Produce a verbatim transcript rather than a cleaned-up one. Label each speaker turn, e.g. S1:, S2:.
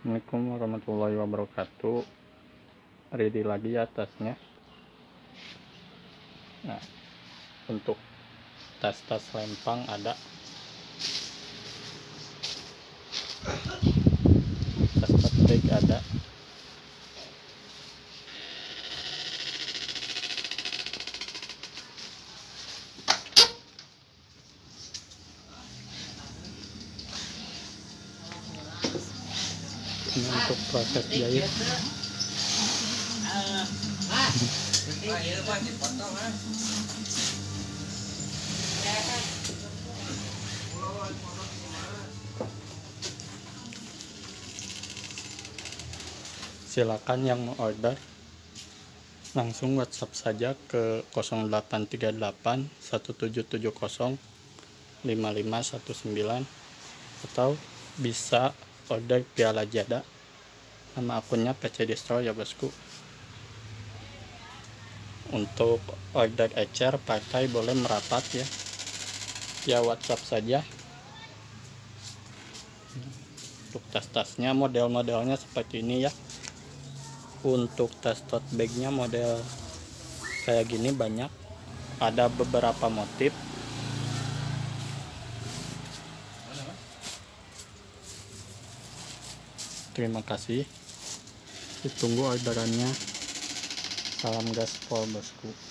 S1: Assalamualaikum warahmatullahi wabarakatuh. Ready lagi ya tasnya. Nah, untuk tas-tas lempang ada, tas-tas bag ada. Ini untuk proses jahit. Silakan yang mau order langsung WhatsApp saja ke nol delapan tiga delapan satu tujuh tujuh nol lima lima satu sembilan atau bisa order via Lazada. Nama akunnya P C Distro ya bosku. Untuk order ecer pakai boleh merapat ya, ya WhatsApp saja. Untuk tas-tasnya model-modelnya seperti ini ya. Untuk tas tote bagnya model kayak gini banyak, ada beberapa motif. Terima kasih, ditunggu orderannya. Salam gaspol bosku.